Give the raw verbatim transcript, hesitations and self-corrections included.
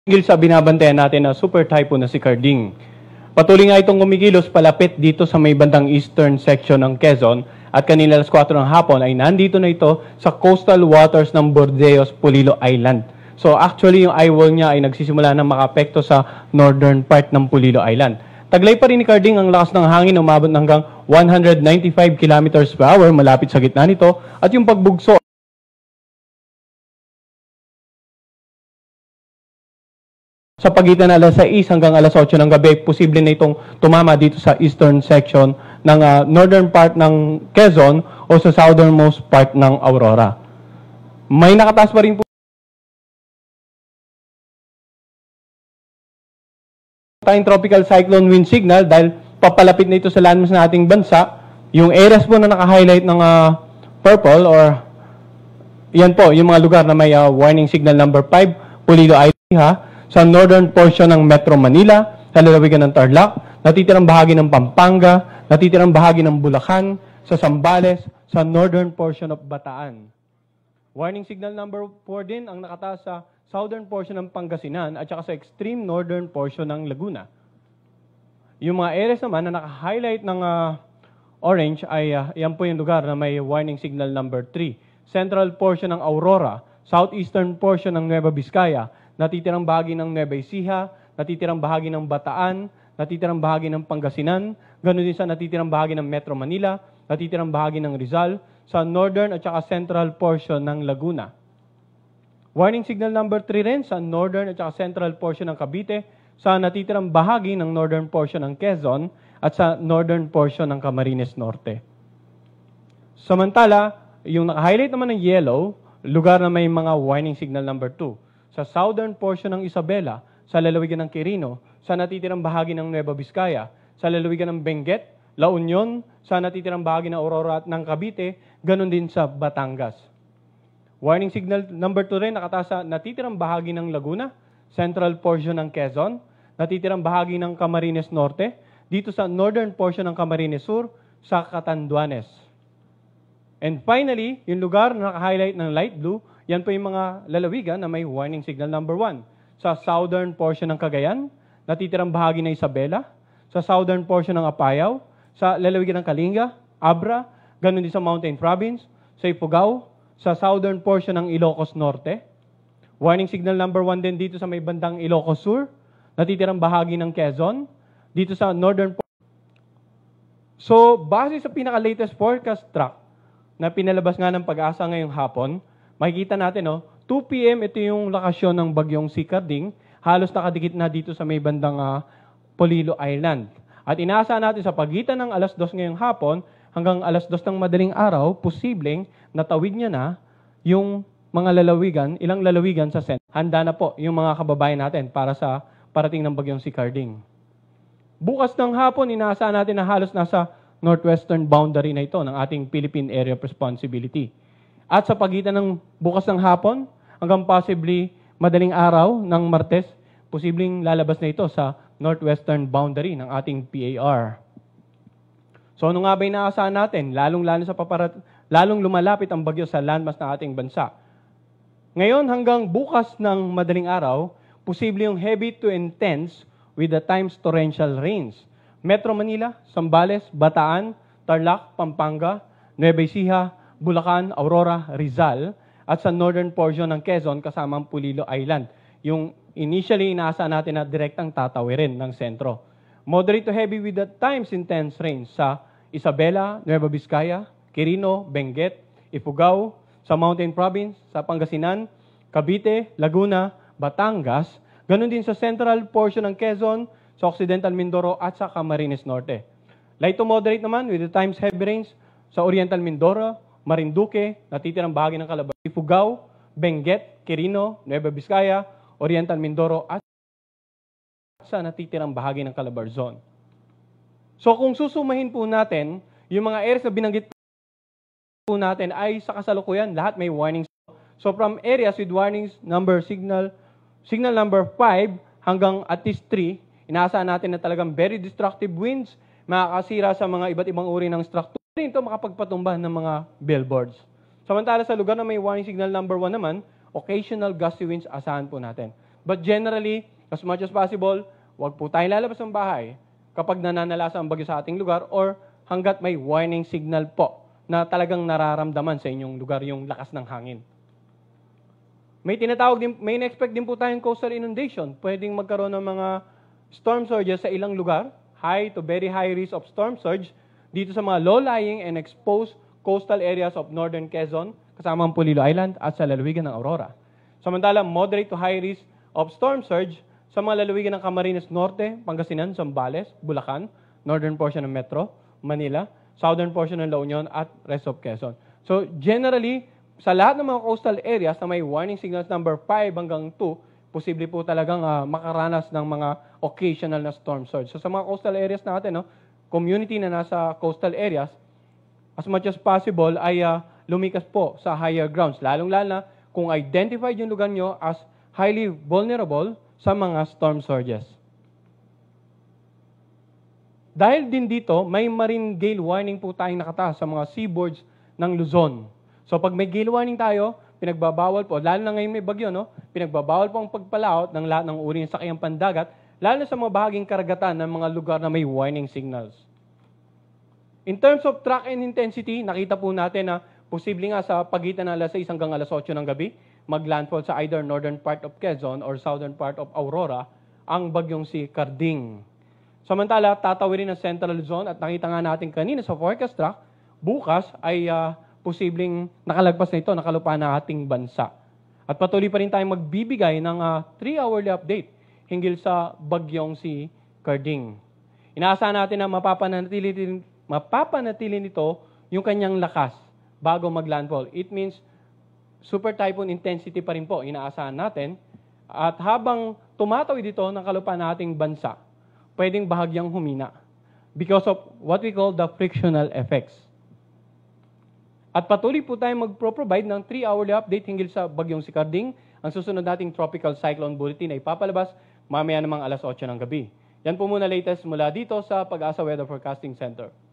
Tigil sa binabantayan natin na super typhoon na si Carding. Patuloy nga itong kumikilos palapit dito sa may bandang eastern section ng Quezon at kanina alas kwatro ng hapon ay nandito na ito sa coastal waters ng Bordeos, Polillo Island. So actually yung eyewall niya ay nagsisimula na makaapekto sa northern part ng Polillo Island. Taglay pa rin ni Carding ang lakas ng hangin na umabot hanggang one hundred ninety-five kilometers per hour malapit sa gitna nito at yung pagbugso sa pagitan ng alas sais hanggang alas otso ng gabi, posible na itong tumama dito sa eastern section ng uh, northern part ng Quezon o sa southernmost part ng Aurora. May nakataas pa rin po tayong tropical cyclone wind signal dahil papalapit na ito sa landmass ng ating bansa. Yung areas po na naka-highlight ng uh, purple or yan po, yung mga lugar na may uh, warning signal number five, Polillo Island ha, sa northern portion ng Metro Manila, sa lalawigan ng Tarlac, natitirang bahagi ng Pampanga, natitirang bahagi ng Bulacan, sa Zambales, sa northern portion of Bataan. Warning signal number four din ang nakataas sa southern portion ng Pangasinan at saka sa extreme northern portion ng Laguna. Yung mga areas naman na naka-highlight ng uh, orange ay uh, yan po yung lugar na may warning signal number three. Central portion ng Aurora, southeastern portion ng Nueva Vizcaya, natitirang bahagi ng Nueva Ecija, natitirang bahagi ng Bataan, natitirang bahagi ng Pangasinan, ganoon din sa natitirang bahagi ng Metro Manila, natitirang bahagi ng Rizal, sa northern at saka central portion ng Laguna. Warning signal number three rin sa northern at saka central portion ng Cavite, sa natitirang bahagi ng northern portion ng Quezon at sa northern portion ng Camarines Norte. Samantala, yung naka-highlight naman ng yellow, lugar na may mga warning signal number two. Sa southern portion ng Isabela, sa lalawigan ng Quirino, sa natitirang bahagi ng Nueva Vizcaya, sa lalawigan ng Benguet, La Union, sa natitirang bahagi ng Aurora at ng Cavite, ganun din sa Batangas. Warning signal number two rin nakataas sa natitirang bahagi ng Laguna, central portion ng Quezon, natitirang bahagi ng Camarines Norte, dito sa northern portion ng Camarines Sur, sa Catanduanes. And finally, yung lugar na naka-highlight ng light blue, yan po yung mga lalawigan na may warning signal number one. Sa southern portion ng Cagayan, natitirang bahagi ng Isabela, sa southern portion ng Apayao, sa lalawigan ng Kalinga, Abra, ganun din sa Mountain Province, sa Ifugao, sa southern portion ng Ilocos Norte. Warning signal number one din dito sa may bandang Ilocos Sur, natitirang bahagi ng Quezon, dito sa northern portion. So, base sa pinaka-latest forecast track na pinalabas nga ng PAG-ASA ngayong hapon, makikita natin, no, two P M ito yung lokasyon ng bagyong si Carding, halos nakadikit na dito sa may bandang uh, Polillo Island. At inaasahan natin sa pagitan ng alas dos ngayong hapon hanggang alas dos ng madaling araw, posibleng natawid niya na yung mga lalawigan, ilang lalawigan sa sentro. Handa na po yung mga kababayan natin para sa parating ng bagyong si Carding. Bukas ng hapon, inaasahan natin na halos nasa northwestern boundary na ito ng ating Philippine Area of Responsibility. At sa pagitan ng bukas ng hapon, hanggang possibly madaling araw ng Martes, posibleng lalabas na ito sa northwestern boundary ng ating P A R. So ano nga ba inaasahan natin? Lalong-lalo sa paparat lalong lumalapit ang bagyo sa landmass ng ating bansa. Ngayon hanggang bukas ng madaling araw, posible yung heavy to intense with the times torrential rains. Metro Manila, Zambales, Bataan, Tarlac, Pampanga, Nueva Ecija, Bulacan, Aurora, Rizal, at sa northern portion ng Quezon kasamang Polillo Island. Yung initially inaasahan natin na direktang tatawirin ng sentro. Moderate to heavy with the times intense rains sa Isabela, Nueva Vizcaya, Quirino, Benguet, Ifugao, sa Mountain Province, sa Pangasinan, Cavite, Laguna, Batangas, ganun din sa central portion ng Quezon, sa Occidental Mindoro at sa Camarines Norte. Light to moderate naman with the times heavy rains sa Oriental Mindoro, Marinduque, natitirang bahagi ng Calabar, Ifugao, Benguet, Quirino, Nueva Vizcaya, Oriental Mindoro at sa natitirang bahagi ng Calabar Zone. So kung susumahin po natin, yung mga areas na binanggit po natin ay sa kasalukuyan, lahat may warnings. So from areas with warnings number signal, signal number five hanggang at least three, inaasahan natin na talagang very destructive winds, makakasira sa mga iba't ibang uri ng structure. Ito makapagpatumba ng mga billboards. Samantala sa lugar na may warning signal number one naman, occasional gusty winds asahan po natin. But generally, as much as possible, huwag po tayong lalabas ng bahay kapag nananalasa ang bagyo sa ating lugar or hanggat may warning signal po na talagang nararamdaman sa inyong lugar yung lakas ng hangin. May tinatawag din, may in-expect din po tayong coastal inundation. Pwedeng magkaroon ng mga storm surges sa ilang lugar, high to very high risk of storm surge, dito sa mga low-lying and exposed coastal areas of northern Quezon, kasama ang Pulilo Island at sa lalawigan ng Aurora. Samantala, moderate to high risk of storm surge sa mga lalawigan ng Camarines Norte, Pangasinan, Zambales, Bulacan, northern portion ng Metro, Manila, southern portion ng La Union, at rest of Quezon. So, generally, sa lahat ng mga coastal areas na may warning signals number five hanggang two, posible po talagang uh, makaranas ng mga occasional na storm surge. So, sa mga coastal areas natin, no, community na nasa coastal areas, as much as possible ay uh, lumikas po sa higher grounds, lalong-lalo na kung identified yung lugar nyo as highly vulnerable sa mga storm surges. Dahil din dito, may marine gale warning po tayong nakataas sa mga seaboards ng Luzon. So pag may gale warning tayo, pinagbabawal po, lalo na ngayon may bagyo, no? Pinagbabawal po ang pagpalaot ng lahat ng uri ng sakyang pandagat, lalo na sa mga bahaging karagatan ng mga lugar na may warning signals. In terms of track and intensity, nakita po natin na posible nga sa pagitan ng alas sais hanggang alas otso ng gabi, maglandfall sa either northern part of Quezon or southern part of Aurora ang bagyong si Carding. Samantala, tatawirin ng Central Luzon at nakita nga natin kanina sa forecast track, bukas ay uh, posibleng nakalagpas na ito, nakalupaan na ating bansa. At patuloy pa rin tayong magbibigay ng uh, three-hourly update hinggil sa bagyong si Carding. Inaasahan natin na mapapanatili, mapapanatili nito yung kanyang lakas bago maglandfall. It means super typhoon intensity pa rin po, inaasahan natin. At habang tumatawid ito ng kalupaan ng ating bansa, pwedeng bahagyang humina because of what we call the frictional effects. At patuloy po tayong magpro-provide ng three-hourly update hinggil sa bagyong si Carding. Ang susunod nating tropical cyclone bulletin ay papalabas mamaya namang alas otso ng gabi. Yan po muna latest mula dito sa Pag-asa Weather Forecasting Center.